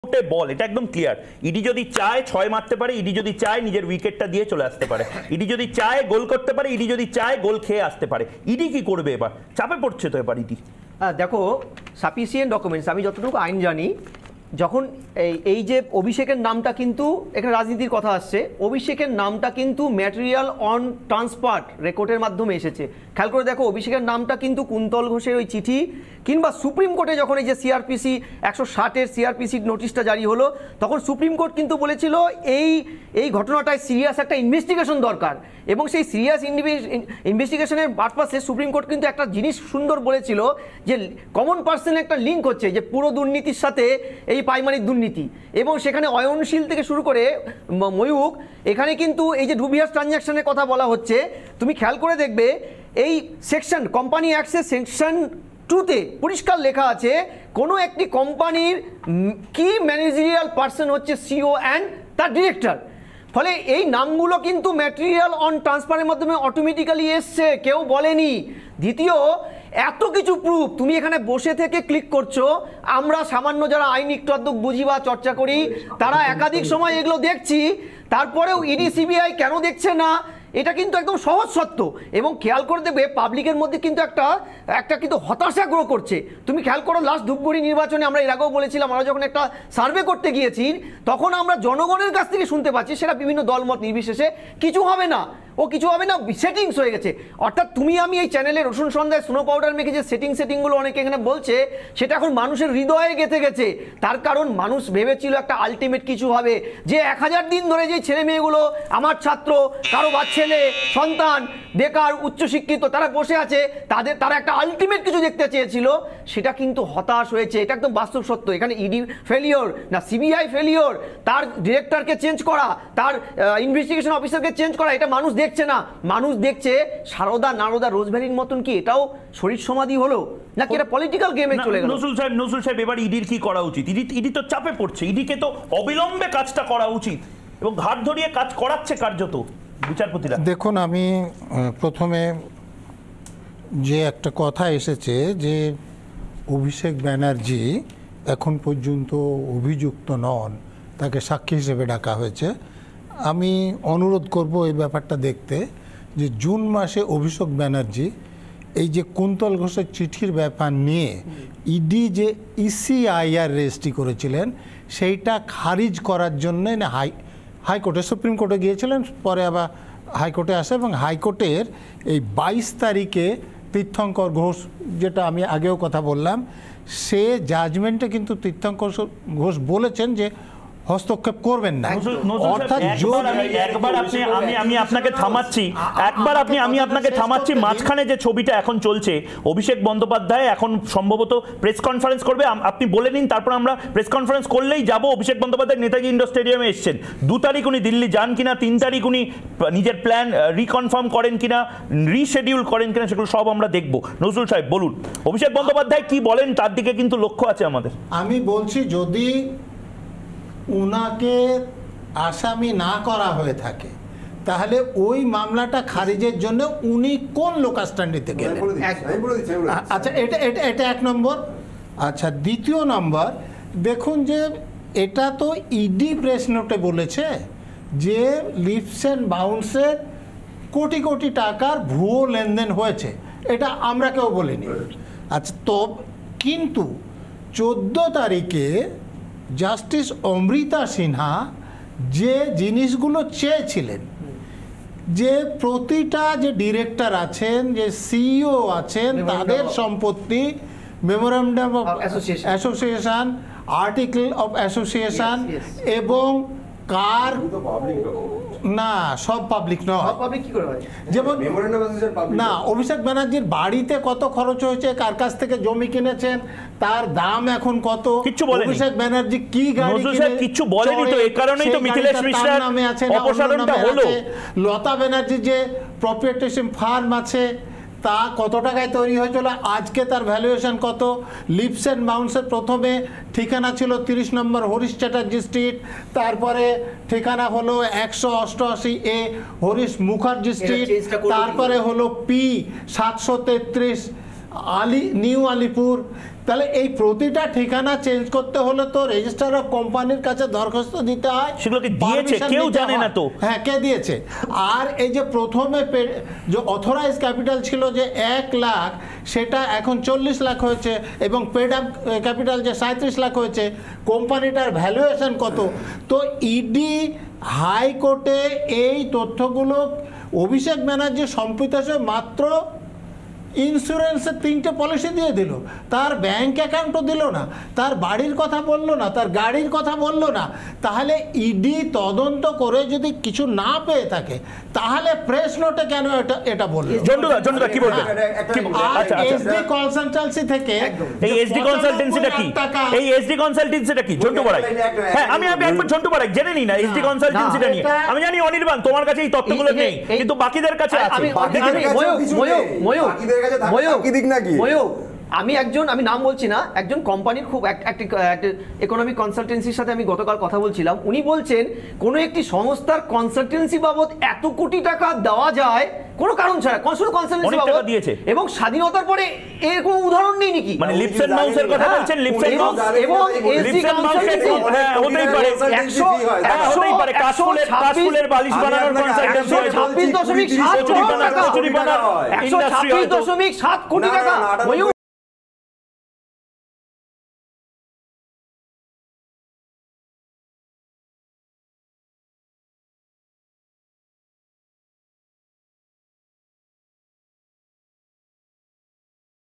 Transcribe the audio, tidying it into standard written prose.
বল, এটা একদম clear. ED যদি চায় 6 মারতে পারে, ইডি যদি চায় নিজের উইকেটটা দিয়ে চলে আসতে পারে, ইডি যদি চায় গোল করতে পারে, ইডি যদি চায় গোল খেয়ে আসতে পারে। ইডি কি করবে এবার? চাপে পড়ছে তো এবার ইডি। দেখো সাফিসিয়েন্ট ডকুমেন্টস, আমি যতটুকু আইন জানি, যখন এই যে অভিষেকের নামটা কিন্তু এখানে রাজনীতির কথা আসছে, অভিষেকের নামটা কিন্তু ম্যাটেরিয়াল অন ট্রান্সফার রেকর্ডের মাধ্যমে এসেছে। খেয়াল করে দেখো, অভিষেকের নামটা কিন্তু কুন্তল ঘোষের ওই চিঠি কিংবা সুপ্রিম কোর্টে যখন এই যে সিআরপিসি 160-এর সিআরপিসি নোটিশটা জারি হলো, তখন সুপ্রিম কোর্ট কিন্তু বলেছিল এই ঘটনাটায় সিরিয়াস একটা ইনভেস্টিগেশন দরকার, এবং সেই সিরিয়াস ইনভেস্টিগেশনের পারপাসে সুপ্রিম কোর্ট কিন্তু একটা জিনিস সুন্দর বলেছিল যে কমন পার্সন একটা লিঙ্ক হচ্ছে যে পুরো দুর্নীতির সাথে এই পাইমারির দুর্নীতি, এবং সেখানে অয়নশীল থেকে শুরু করে ময়ূক, এখানে কিন্তু এই যে ডুবিয়াস ট্রানজ্যাকশনের কথা বলা হচ্ছে, তুমি খেয়াল করে দেখবে এই সেকশন কোম্পানি অ্যাক্টসের সেকশন 2-তে পরিষ্কার লেখা আছে কোনো একটি কোম্পানির কি ম্যানেজারিয়াল পার্সন হচ্ছে সিও অ্যান্ড তার ডিরেক্টর। ফলে এই নামগুলো কিন্তু ম্যাটেরিয়াল অন ট্রান্সফারের মাধ্যমে অটোমেটিক্যালি এসছে, কেউ বলেনি। দ্বিতীয়, এত কিছু প্রুফ তুমি এখানে বসে থেকে ক্লিক করছো, আমরা সামান্য যারা আইন একটু আধটু বুঝি বা চর্চা করি তারা একাধিক সময় এগুলো দেখছি, তারপরেও ইডি সিবিআই কেন দেখছে না, এটা কিন্তু একদম সহজ সত্য। এবং খেয়াল করে দেখবে পাবলিকের মধ্যে কিন্তু একটা কিন্তু হতাশা গ্রো করছে। তুমি খেয়াল করো, লাস্ট ধূপগুড়ি নির্বাচনে আমরা এর আগেও বলেছিলাম, আমরা যখন একটা সার্ভে করতে গিয়েছি তখন আমরা জনগণের কাছ থেকে শুনতে পাচ্ছি, সেটা বিভিন্ন দলমত নির্বিশেষে, কিছু হবে না, ও কিছু হবে না, সেটিংস হয়ে গেছে। অর্থাৎ তুমি আমি এই চ্যানেলে রসুন সন্ধ্যায় স্নো পাউডার মেখে যে সেটিংগুলো অনেকে এখানে বলছে, সেটা এখন মানুষের হৃদয়ে গেঁথে গেছে। তার কারণ মানুষ ভেবেছিল একটা আলটিমেট কিছু হবে, যে 1000 দিন ধরে যে ছেলে মেয়েগুলো আমার ছাত্র, কারো ছেলে সন্তান বেকার উচ্চশিক্ষিত তারা বসে আছে, তারা একটা আলটিমেট কিছু দেখতে চেয়েছিল, সেটা কিন্তু হতাশ হয়েছে। এটা একদম বাস্তব সত্য। এখানে ইডি ফেলিওর না সিবিআই ফেলিওর, তার ডিরেক্টরকে চেঞ্জ করা, তার ইনভেস্টিগেশন অফিসারকে চেঞ্জ করা, এটা মানুষ দেখছে না। মানুষ দেখছে সারদা নারদা রোজভ্যালির মতন কি এটাও শরীর সমাধি হলো নাকি এটা পলিটিক্যাল গেমে চলে গেল। নজরুল সাহেব এবার ইডির কি করা উচিত? ইডি তো চাপে পড়ছে, ইডিকে তো অবিলম্বে কাজটা করা উচিত এবং ঘাট ধরিয়ে কাজ করাচ্ছে কার্যত বিচারপতিরা। দেখুন, আমি প্রথমে যে একটা কথা এসেছে যে অভিষেক ব্যানার্জি এখন পর্যন্ত অভিযুক্ত নন, তাকে সাক্ষী হিসেবে ডাকা হয়েছে। আমি অনুরোধ করব এই ব্যাপারটা দেখতে, যে জুন মাসে অভিষেক ব্যানার্জি এই যে কুন্তল ঘোষের চিঠির ব্যাপার নিয়ে ইডি যে ইসিআইআর রেজিস্ট্রি করেছিলেন সেইটা খারিজ করার জন্য হাইকোর্টে, সুপ্রিম কোর্টে গিয়েছিলেন, পরে আবার হাইকোর্টে আসে, এবং হাইকোর্টের এই 22 তারিখে তীর্থঙ্কর ঘোষ, যেটা আমি আগেও কথা বললাম, সে জাজমেন্টে কিন্তু তীর্থঙ্কর ঘোষ বলেছেন যে হস্তক্ষেপ করবেন না। অর্থাৎ আমি আপনাকে থামাচ্ছি, মাঝখানে যে ছবিটা এখন চলছে, অভিষেক বন্দ্যোপাধ্যায় এখন সম্ভবত প্রেস কনফারেন্স করবে, আপনি বলে নিন, তারপর আমরা প্রেস কনফারেন্স করলেই যাব। অভিষেক বন্দ্যোপাধ্যায় নেতাজি ইন্ডোর স্টেডিয়ামে এসছেন, 2 তারিখ উনি দিল্লি যান কিনা, 3 তারিখ উনি নিজের প্ল্যান রিকনফার্ম করেন কিনা, রিশেডিউল করেন কিনা, সেগুলো সব আমরা দেখব। নজরুল সাহেব বলুন, অভিষেক বন্দ্যোপাধ্যায় কি বলেন তার দিকে কিন্তু লক্ষ্য আছে আমাদের। আমি বলছি, যদি উনাকে আসামি না করা হয়ে থাকে তাহলে ওই মামলাটা খারিজের জন্য উনি কোন লোকাস্ট্যান্ডিতে গেলেন? আচ্ছা, এটা 1 নম্বর। আচ্ছা, দ্বিতীয় নম্বর, দেখুন যে এটা তো ইডি প্রেস নোটে বলেছে যে লিপস অ্যান্ড বাউন্সের কোটি কোটি টাকার ভুয়ো লেনদেন হয়েছে, এটা আমরা কেউ বলিনি। আচ্ছা, তো কিন্তু 14 তারিখে জাস্টিস অমৃতা সিনহা যে জিনিসগুলো চেয়েছিলেন, যে প্রতিটা যে ডিরেক্টর আছেন, যে সিইও আছেন, তাদের সম্পত্তি, memorandum of association, article of association, এবং কার না সব পাবলিক নয়, যেমন না অভিষেক ব্যানার্জির বাড়িতে কত খরচ হয়েছে, কার কাছ থেকে জমি কিনেছেন, তার দাম এখন কত, অভিষেক ব্যানার্জি কি গাড়ি কিছু বলেনি, তো এই কারণেই তো মিথিলেশ মিশ্রার অপসারণটা হলো। লতা ব্যানার্জি যে প্রপ্রিয়েটরশিপ ফার্ম আছে তা কত টাকায় তৈরি হয়েছিল, আজকে তার ভ্যালুয়েশন কত। লিপস অ্যান্ড বাউন্সের প্রথমে ঠিকানা ছিল 30 নম্বর হরিশ চ্যাটার্জি স্ট্রিট, তারপরে ঠিকানা হলো 188A হরিশ মুখার্জি স্ট্রিট, তারপরে হলো P 733 নিউ আলিপুর, তাহলে এই প্রতিটা ঠিকানা চেঞ্জ করতে হলে তো রেজিস্ট্রার অফ কোম্পানির কাছে দরখাস্ত দিতে হয়। সেগুলোকে দিয়েছে, permission কেউ নিতে জানে না হয়। তো। হ্যাঁ, কে দিয়েছে? আর এই যে প্রথমে যে অথরাইজ ক্যাপিটাল ছিল যে 1 লাখ, সেটা এখন 40 লাখ হয়েছে, এবং পেড আপ ক্যাপিটাল যে 37 লাখ হয়েছে। কোম্পানিটার ভ্যালুয়েশন কত? তো ইডি হাইকোর্টে এই তথ্যগুলো অভিষেক ব্যানার্জি সম্প্রতি মাত্র ইন্স্যুরেন্সের 3টে পলিসি দিয়ে দিল, তার ব্যাংক অ্যাকাউন্টও দিল না, তার বাড়ির কথা বললো না, তার গাড়ির কথা বললো না। তাহলে ইডি তদন্ত করে যদি কিছু না পেয়ে থাকে, তাহলে প্রেস নোটে কেন এটা বললো? জন্টুদা কি বলবেন? আর এসডি কনসালটেন্সি থেকে এই এসডি কনসালটেন্সিটা কি? এই এসডি কনসালটেন্সিটা কি? ঝন্টু বড়াই, হ্যাঁ আমি একবার ঝন্টু বড়াই জেনে নিই না এসডি কনসালটেন্সিটা নিয়ে। আমি জানি অনির্বাণ তোমার কাছে এই তথ্যগুলো নেই, কিন্তু বাকিদের কাছে আছে। আমি নাম বলছি না, একজন কোম্পানির খুব ইকোনমিক কনসালটেন্সির সাথে আমি গতকাল কথা বলছিলাম। উনি বলছেন কোন একটি সংস্থার কনসালটেন্সি বাবদ এত কোটি টাকা দেওয়া যায় কোনো কারণ ছাড়া, শুধু কনসালটেন্সি বাবদ দিয়েছে, এবং স্বাধীনতার পরে এর কোনো উদাহরণ নেই নাকি? মানে লিপস এন্ড মাউসের কথা বলছেন? লিপস এন্ড মাউস এবং এসডি কনসালটেন্সি হতেই পারে, হতেই পারে কাশফুলের বালিশ বানানোর কনসালটেন্সি 126.7 কোটি টাকা।